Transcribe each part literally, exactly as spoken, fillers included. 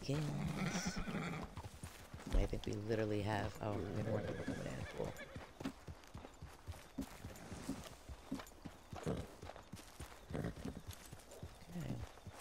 Yes. I think we literally have. Oh, we have more people coming in. Cool. Okay.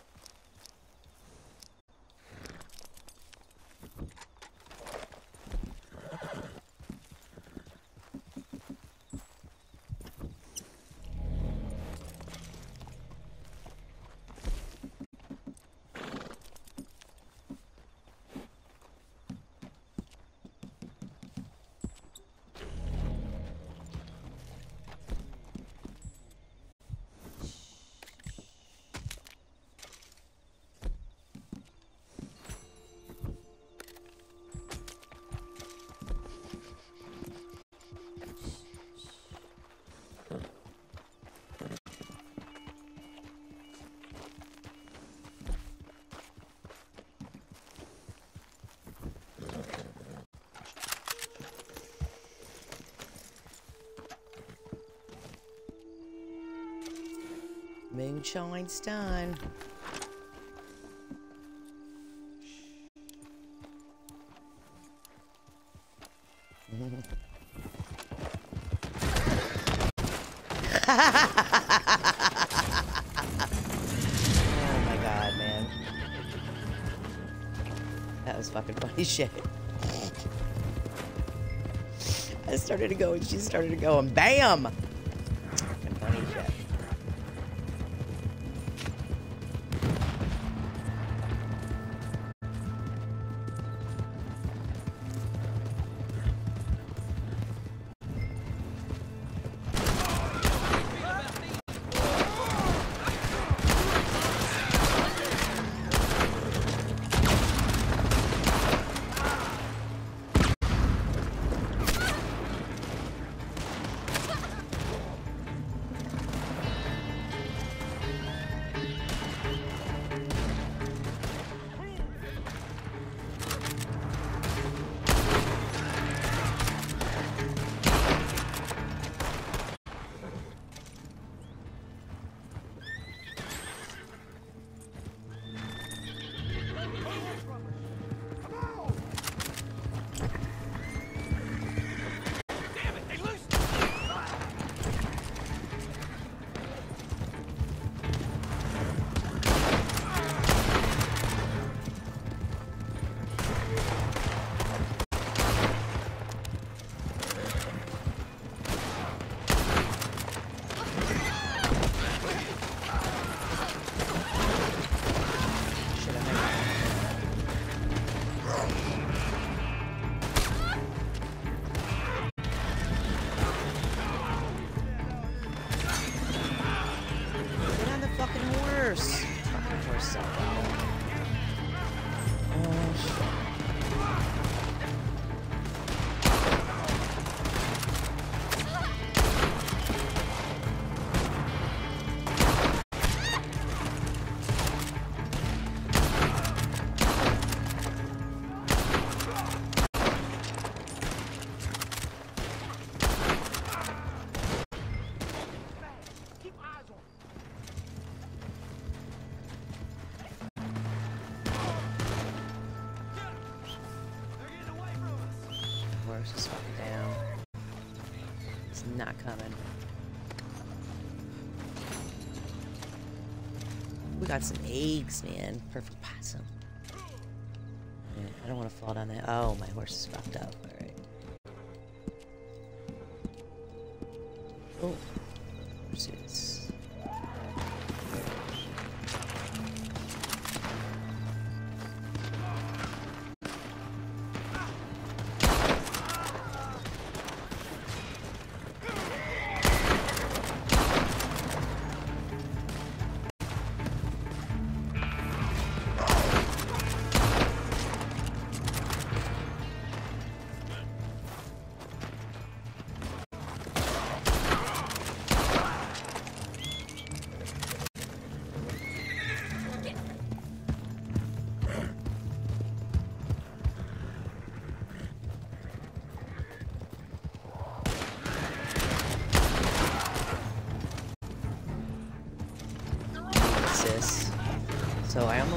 Moonshine's done. Oh my god, man. That was fucking funny shit. I started to go and she started to go and BAM! Fucking funny shit. Just fucking down. It's not coming. We got some eggs, man. Perfect possum. Yeah, I don't want to fall down there. Oh, my horse is fucked up. Alright. Oh. Pursuits.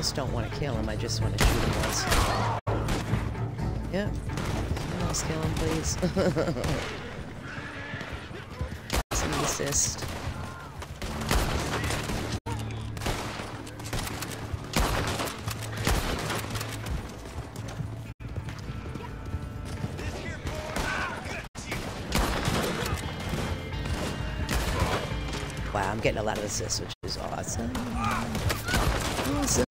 almost don't want to kill him. I just want to shoot him once. Yep. Someone else kill him, please. Some assist. Wow, I'm getting a lot of assists, which is awesome. Awesome.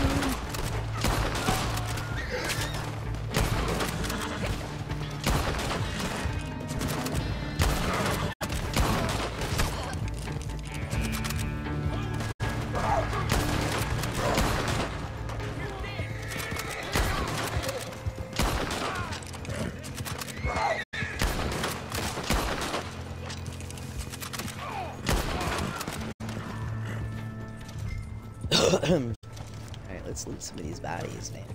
Alright, let's loot some of these bodies, man.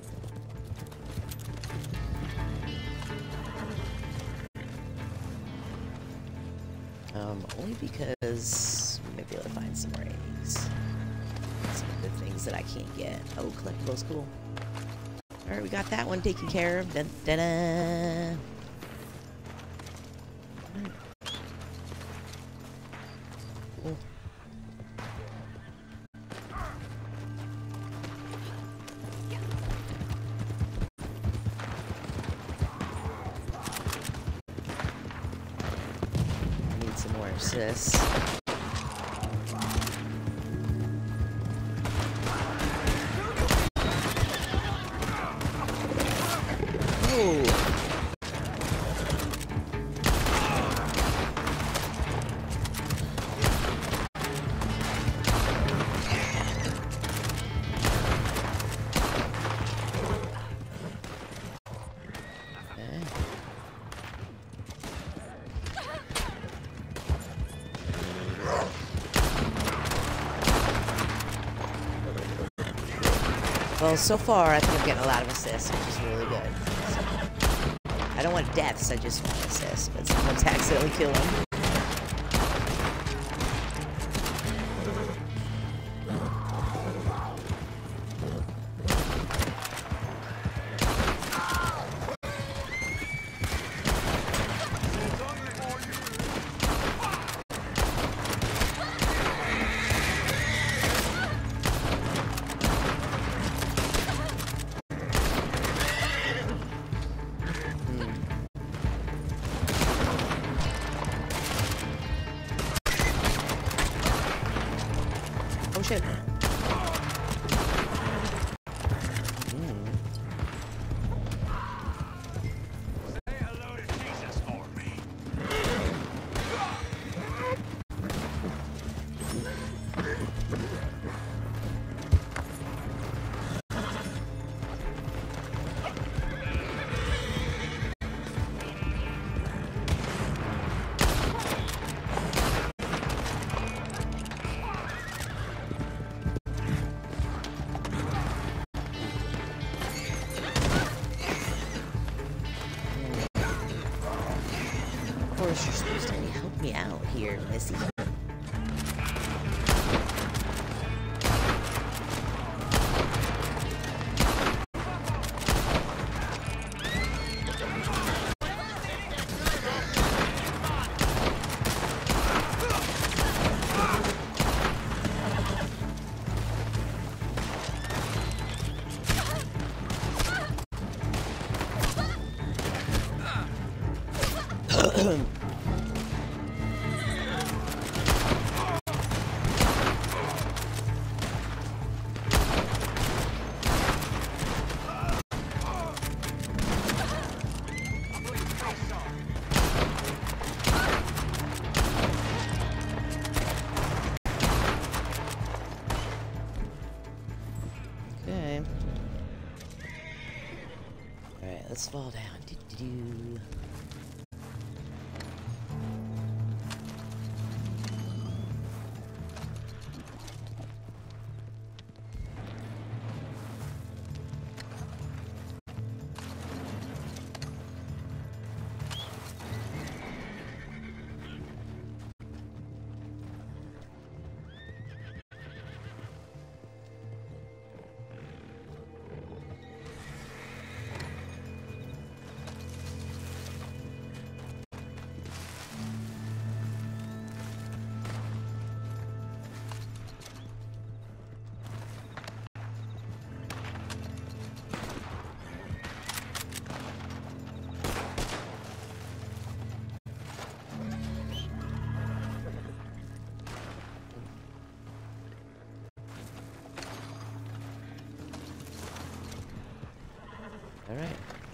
Um, only because we might be able to find some more eggs. Some of the things that I can't get. Oh, collectibles, cool. Alright, we got that one taken care of. Dun, dun, dun. Cool. Some more assists. Oh. Well, so far, I think I'm getting a lot of assists, which is really good. So, I don't want deaths, I just want assists, but someone's accidentally kill him. Oh shit. Mm. Say hello to Jesus for me. Of course, you're supposed to help me out here, Missy. Okay. Alright, let's fall down. Do, do, do. All right.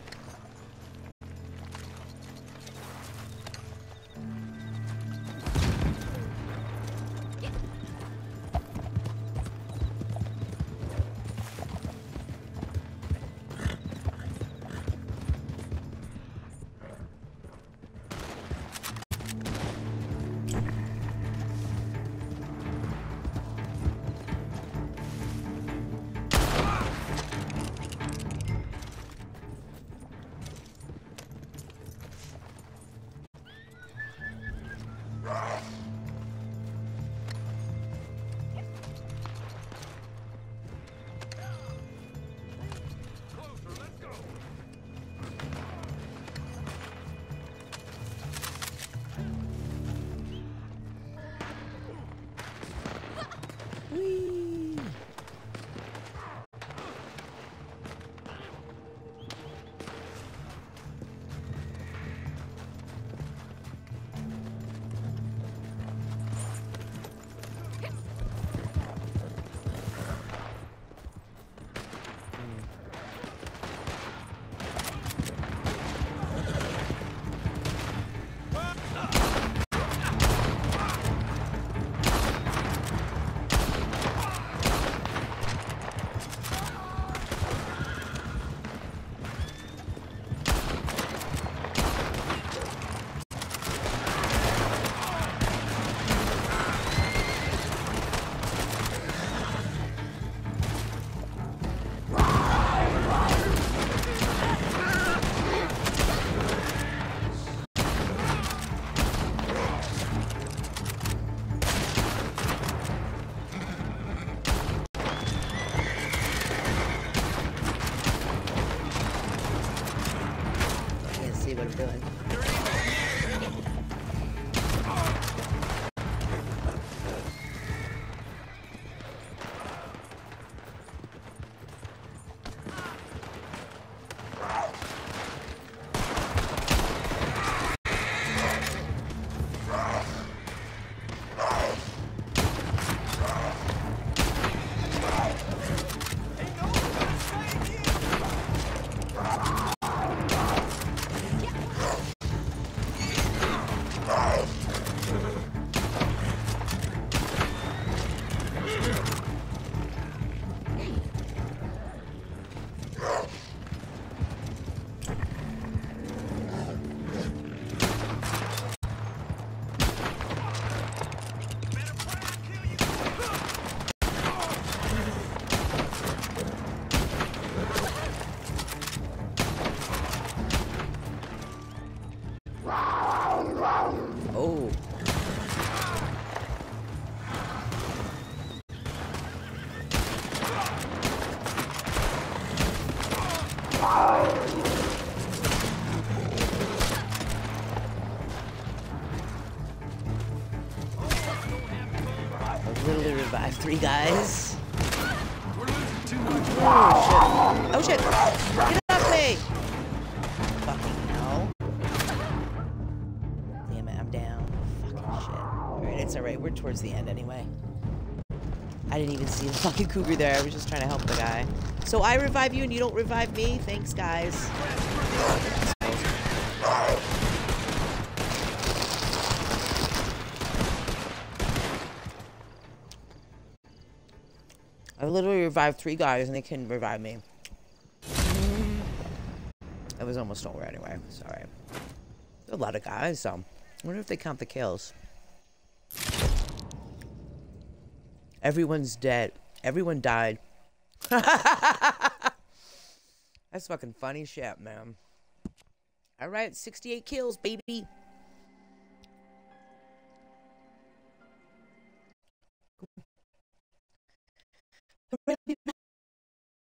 Whee! See what I'm doing. Oh. I literally revived three guys. Oh shit. Oh shit. Get off me! Fucking hell. Damn it, I'm down. Fucking shit. Alright, it's alright. We're towards the end anyway. I didn't even see the fucking cougar there. I was just trying to help the guy. So I revive you and you don't revive me? Thanks, guys. I literally revived three guys and they couldn't revive me. It was almost over anyway. Sorry. A lot of guys, so I wonder if they count the kills. Everyone's dead. Everyone died. That's fucking funny shit, man. Alright, sixty-eight kills, baby.